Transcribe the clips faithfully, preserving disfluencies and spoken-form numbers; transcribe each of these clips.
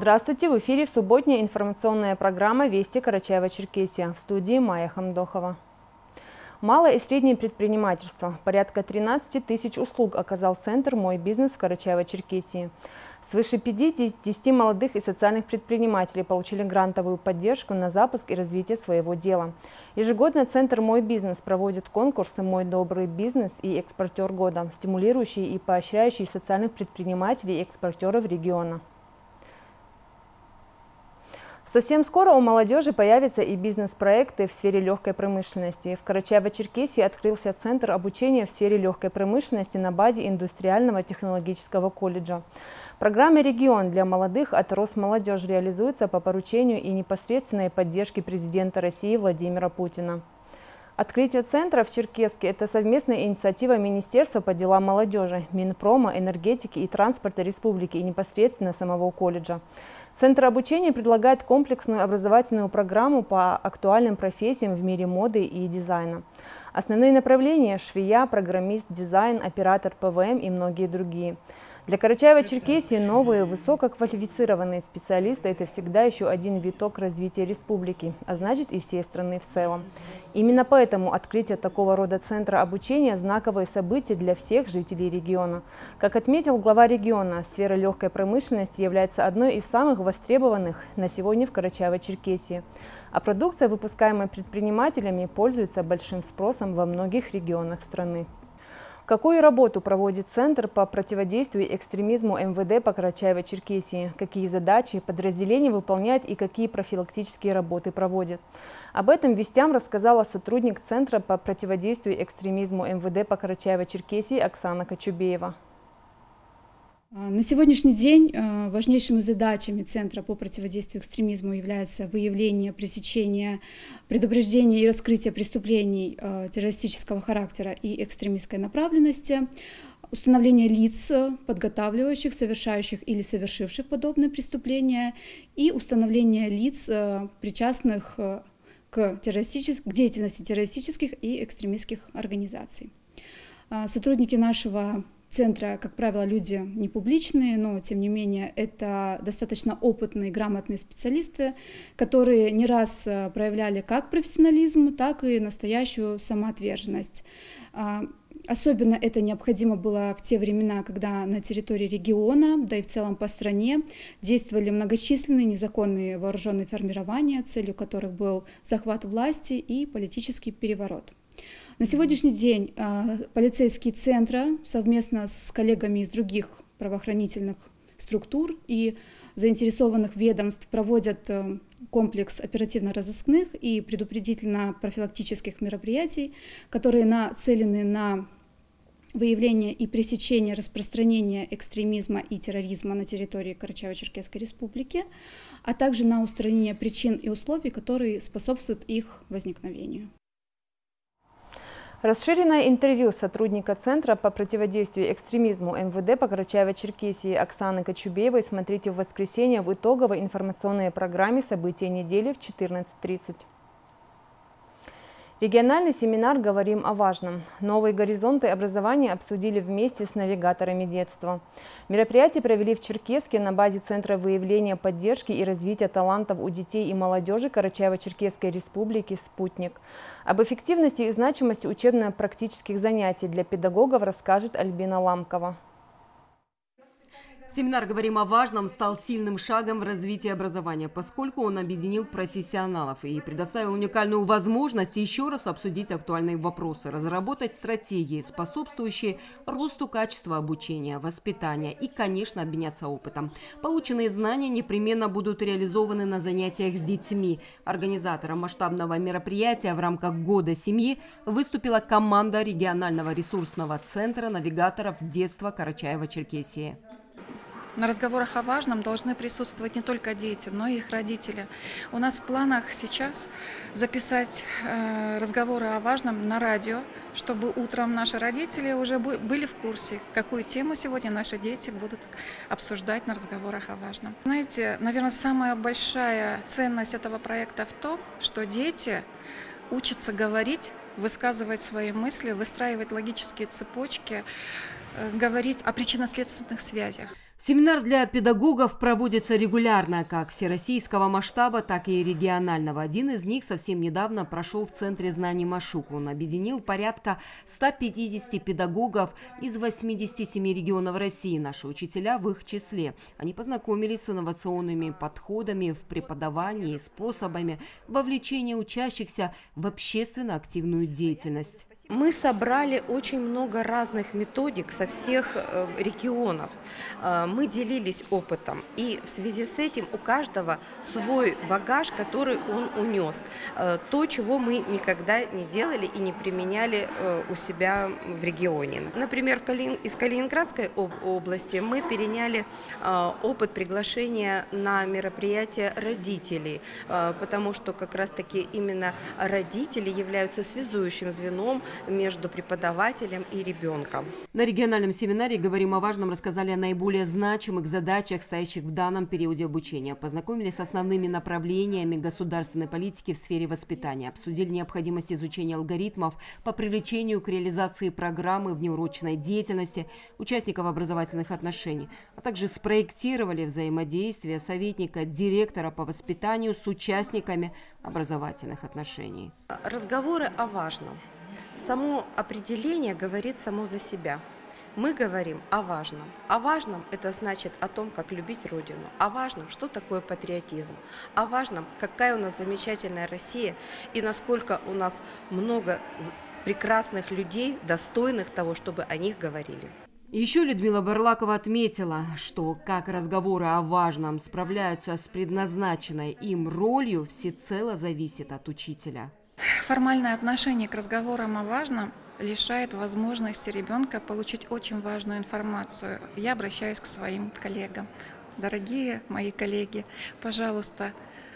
Здравствуйте! В эфире субботняя информационная программа «Вести Карачаево-Черкесия». В студии Майя Хамдохова. Малое и среднее предпринимательство. Порядка тринадцати тысяч услуг оказал Центр «Мой бизнес» в Карачаево-Черкесии. Свыше пятидесяти молодых и социальных предпринимателей получили грантовую поддержку на запуск и развитие своего дела. Ежегодно Центр «Мой бизнес» проводит конкурсы «Мой добрый бизнес» и «Экспортер года», стимулирующие и поощряющие социальных предпринимателей и экспортеров региона. Совсем скоро у молодежи появятся и бизнес-проекты в сфере легкой промышленности. В Карачаево-Черкесии открылся Центр обучения в сфере легкой промышленности на базе Индустриального технологического колледжа. Программа «Регион» для молодых от Росмолодежи реализуется по поручению и непосредственной поддержке президента России Владимира Путина. Открытие центра в Черкесске – это совместная инициатива Министерства по делам молодежи, Минпрома, энергетики и транспорта республики и непосредственно самого колледжа. Центр обучения предлагает комплексную образовательную программу по актуальным профессиям в мире моды и дизайна. Основные направления – швея, программист, дизайн, оператор ПВМ и многие другие. Для Карачаево-Черкесии новые высококвалифицированные специалисты – это всегда еще один виток развития республики, а значит и всей страны в целом. Именно поэтому открытие такого рода центра обучения – знаковое событие для всех жителей региона. Как отметил глава региона, сфера легкой промышленности является одной из самых востребованных на сегодня в Карачаево-Черкесии, а продукция, выпускаемая предпринимателями, пользуется большим спросом во многих регионах страны. Какую работу проводит Центр по противодействию экстремизму эм вэ дэ по Карачаево-Черкесии? Какие задачи подразделение выполняет и какие профилактические работы проводит? Об этом вестям рассказала сотрудник Центра по противодействию экстремизму эм вэ дэ по Карачаево-Черкесии Оксана Кочубеева. На сегодняшний день важнейшими задачами Центра по противодействию экстремизму является выявление, пресечение, предупреждение и раскрытие преступлений террористического характера и экстремистской направленности, установление лиц, подготавливающих, совершающих или совершивших подобные преступления, и установление лиц, причастных к, террористической, к деятельности террористических и экстремистских организаций. Сотрудники нашего Центра, как правило, люди не публичные, но, тем не менее, это достаточно опытные, грамотные специалисты, которые не раз проявляли как профессионализм, так и настоящую самоотверженность. Особенно это необходимо было в те времена, когда на территории региона, да и в целом по стране, действовали многочисленные незаконные вооруженные формирования, целью которых был захват власти и политический переворот. На сегодняшний день э, полицейские центры совместно с коллегами из других правоохранительных структур и заинтересованных ведомств проводят э, комплекс оперативно-розыскных и предупредительно-профилактических мероприятий, которые нацелены на выявление и пресечение распространения экстремизма и терроризма на территории Карачаево-Черкесской республики, а также на устранение причин и условий, которые способствуют их возникновению. Расширенное интервью сотрудника Центра по противодействию экстремизму эм вэ дэ по Карачаево-Черкесии Оксаны Кочубеевой смотрите в воскресенье в итоговой информационной программе «События недели» в четырнадцать тридцать. Региональный семинар «Говорим о важном». Новые горизонты образования обсудили вместе с навигаторами детства. Мероприятие провели в Черкесске на базе Центра выявления, поддержки и развития талантов у детей и молодежи Карачаево-Черкесской республики «Спутник». Об эффективности и значимости учебно-практических занятий для педагогов расскажет Альбина Ламкова. Семинар «Говорим о важном» стал сильным шагом в развитии образования, поскольку он объединил профессионалов и предоставил уникальную возможность еще раз обсудить актуальные вопросы, разработать стратегии, способствующие росту качества обучения, воспитания и, конечно, обменяться опытом. Полученные знания непременно будут реализованы на занятиях с детьми. Организатором масштабного мероприятия в рамках Года семьи выступила команда регионального ресурсного центра навигаторов детства Карачаево-Черкесии. На разговорах о важном должны присутствовать не только дети, но и их родители. У нас в планах сейчас записать э, разговоры о важном на радио, чтобы утром наши родители уже были в курсе, какую тему сегодня наши дети будут обсуждать на разговорах о важном. Знаете, наверное, самая большая ценность этого проекта в том, что дети учатся говорить, высказывать свои мысли, выстраивать логические цепочки, говорить о причинно-следственных связях. Семинар для педагогов проводится регулярно, как всероссийского масштаба, так и регионального. Один из них совсем недавно прошел в Центре знаний Машук. Он объединил порядка ста пятидесяти педагогов из восьмидесяти семи регионов России. Наши учителя в их числе. Они познакомились с инновационными подходами в преподавании и способами вовлечения учащихся в общественно активную деятельность. Мы собрали очень много разных методик со всех регионов. Мы делились опытом, и в связи с этим у каждого свой багаж, который он унес. То, чего мы никогда не делали и не применяли у себя в регионе. Например, из Калининградской области мы переняли опыт приглашения на мероприятия родителей, потому что как раз-таки именно родители являются связующим звеном между преподавателем и ребенком. На региональном семинаре «Говорим о важном» рассказали о наиболее значимых задачах, стоящих в данном периоде обучения. Познакомились с основными направлениями государственной политики в сфере воспитания. Обсудили необходимость изучения алгоритмов по привлечению к реализации программы внеурочной деятельности участников образовательных отношений, а также спроектировали взаимодействие советника директора по воспитанию с участниками образовательных отношений. Разговоры о важном. Само определение говорит само за себя. Мы говорим о важном. О важном – это значит о том, как любить Родину. О важном, что такое патриотизм. О важном, какая у нас замечательная Россия и насколько у нас много прекрасных людей, достойных того, чтобы о них говорили. Еще Людмила Барлакова отметила, что как разговоры о важном справляются с предназначенной им ролью, всецело зависит от учителя. Формальное отношение к разговорам о важном лишает возможности ребенка получить очень важную информацию. Я обращаюсь к своим коллегам. Дорогие мои коллеги, пожалуйста,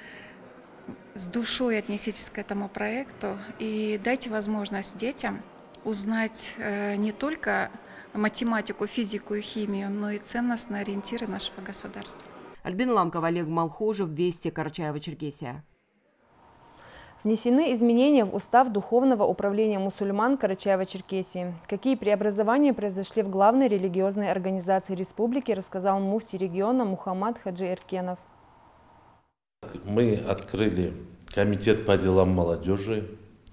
с душой отнеситесь к этому проекту и дайте возможность детям узнать не только математику, физику и химию, но и ценностные ориентиры нашего государства. Альбина Ламкова, Олег Малхожев, Вести, Карачаево-Черкесия. Внесены изменения в устав Духовного управления мусульман Карачаево-Черкесии. Какие преобразования произошли в главной религиозной организации республики, рассказал муфтий региона Мухаммад Хаджи Эркенов. Мы открыли комитет по делам молодежи,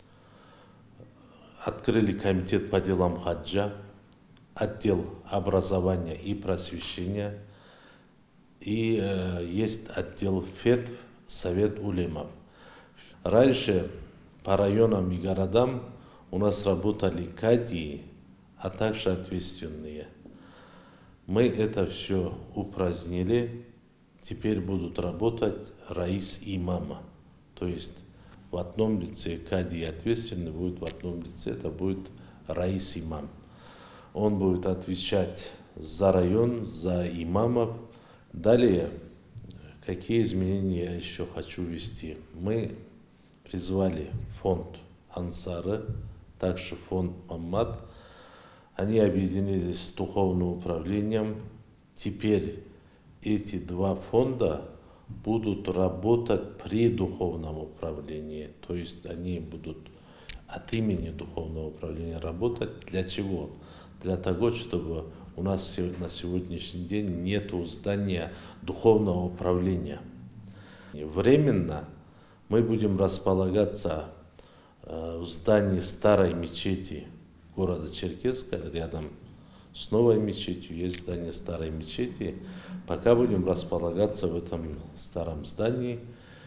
открыли комитет по делам хаджа, отдел образования и просвещения, и э, есть отдел ФЕТ, Совет улемов. Раньше по районам и городам у нас работали кадии, а также ответственные. Мы это все упразднили. Теперь будут работать раис и имама. То есть в одном лице кади ответственный будет, в одном лице это будет раис имам. Он будет отвечать за район, за имамов. Далее, какие изменения я еще хочу ввести? Мы призвали фонд Ансары, также фонд Маммад. Они объединились с духовным управлением. Теперь эти два фонда будут работать при духовном управлении. То есть они будут от имени духовного управления работать. Для чего? Для того, чтобы у нас на сегодняшний день нет здания духовного управления. Временно мы будем располагаться в здании старой мечети города Черкесска, рядом с новой мечетью есть здание старой мечети. Пока будем располагаться в этом старом здании.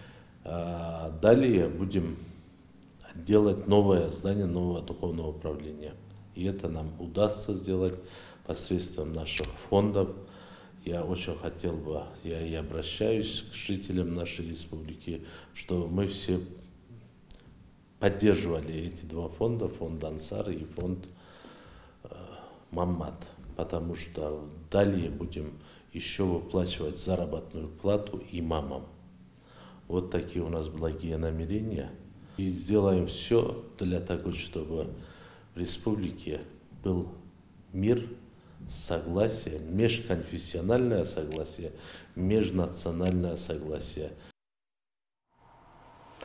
Далее будем делать новое здание нового духовного управления. И это нам удастся сделать посредством наших фондов. Я очень хотел бы, я и обращаюсь к жителям нашей республики, что мы все поддерживали эти два фонда, фонд Ансар и фонд э, Маммад, потому что далее будем еще выплачивать заработную плату имамам. Вот такие у нас благие намерения. И сделаем все для того, чтобы в республике был мир, согласие, межконфессиональное согласие, межнациональное согласие. В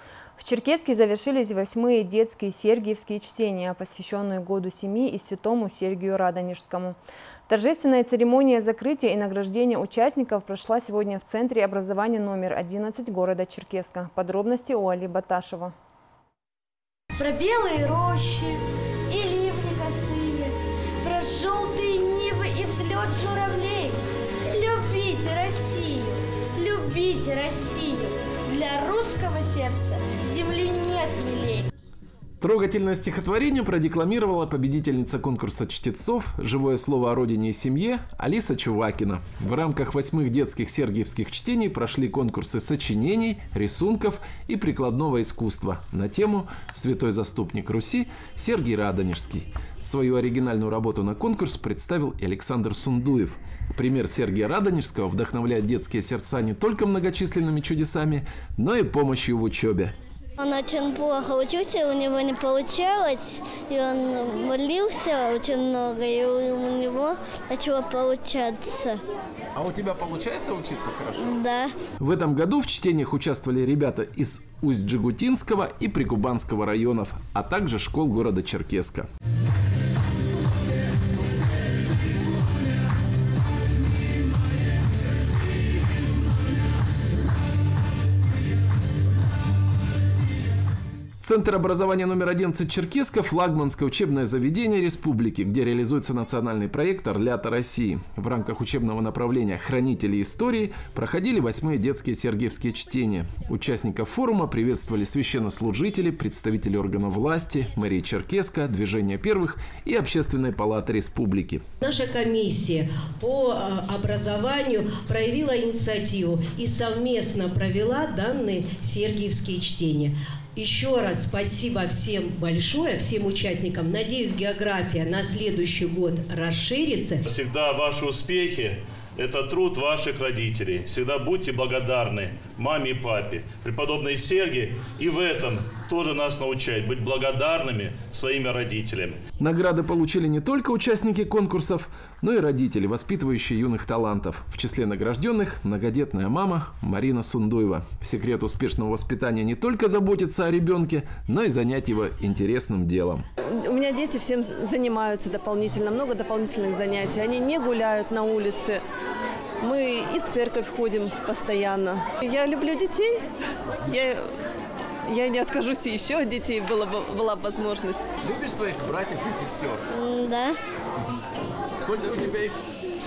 В Черкесске завершились восьмые детские сергиевские чтения, посвященные году семьи и святому Сергию Радонежскому. Торжественная церемония закрытия и награждения участников прошла сегодня в Центре образования номер одиннадцать города Черкесска. Подробности у Али Баташева. Про белые рощи и ливни косые, про желтые нивы и взлет журавлей. Любите Россию, любите Россию, для русского сердца земли нет милей. Трогательное стихотворение продекламировала победительница конкурса чтецов «Живое слово о родине и семье» Алиса Чувакина. В рамках восьмых детских сергиевских чтений прошли конкурсы сочинений, рисунков и прикладного искусства на тему «Святой заступник Руси Сергий Радонежский». Свою оригинальную работу на конкурс представил и Александр Сундуев. Пример Сергия Радонежского вдохновляет детские сердца не только многочисленными чудесами, но и помощью в учебе. Он очень плохо учился, у него не получалось, и он молился очень много, и у него начало получаться. А у тебя получается учиться хорошо? Да. В этом году в чтениях участвовали ребята из Усть-Джегутинского и Прикубанского районов, а также школ города Черкесска. Центр образования номер одиннадцать Черкесска – флагманское учебное заведение республики, где реализуется национальный проект «Орлята России». В рамках учебного направления «Хранители истории» проходили восьмые детские сергиевские чтения. Участников форума приветствовали священнослужители, представители органов власти, мэрии Черкесска, Движения первых и Общественной палаты республики. Наша комиссия по образованию проявила инициативу и совместно провела данные сергиевские чтения. Еще раз спасибо всем большое, всем участникам. Надеюсь, география на следующий год расширится. Всегда ваши успехи – это труд ваших родителей. Всегда будьте благодарны маме и папе. Преподобный Сергий и в этом тоже нас научает быть благодарными своими родителями. Награды получили не только участники конкурсов, но и родители, воспитывающие юных талантов. В числе награжденных многодетная мама Марина Сундуева. Секрет успешного воспитания не только заботиться о ребенке, но и занять его интересным делом. У меня дети всем занимаются дополнительно, много дополнительных занятий. Они не гуляют на улице. Мы и в церковь ходим постоянно. Я люблю детей. Я, я не откажусь еще от детей, была бы, была бы возможность. Любишь своих братьев и сестер? Да. Сколько у тебя их?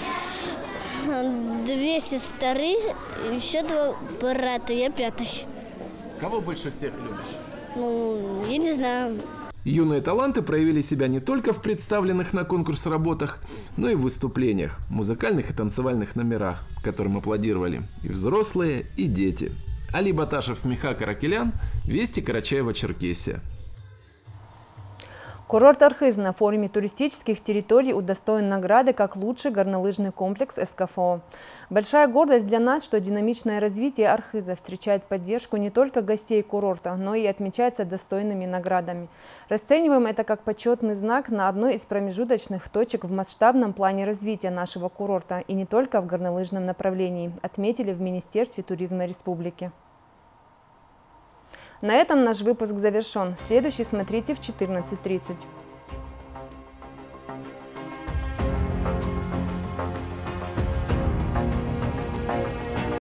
Две сестры, еще два брата, я пятый. Кого больше всех любишь? Ну, я не знаю. Юные таланты проявили себя не только в представленных на конкурс работах, но и в выступлениях, музыкальных и танцевальных номерах, которым аплодировали и взрослые, и дети. Али Баташев, Миха Каракелян, Вести, Карачаево-Черкесия. Курорт Архыз на форуме туристических территорий удостоен награды как лучший горнолыжный комплекс эс ка эф о. Большая гордость для нас, что динамичное развитие Архыза встречает поддержку не только гостей курорта, но и отмечается достойными наградами. Расцениваем это как почетный знак на одной из промежуточных точек в масштабном плане развития нашего курорта и не только в горнолыжном направлении, отметили в Министерстве туризма республики. На этом наш выпуск завершен. Следующий смотрите в четырнадцать тридцать.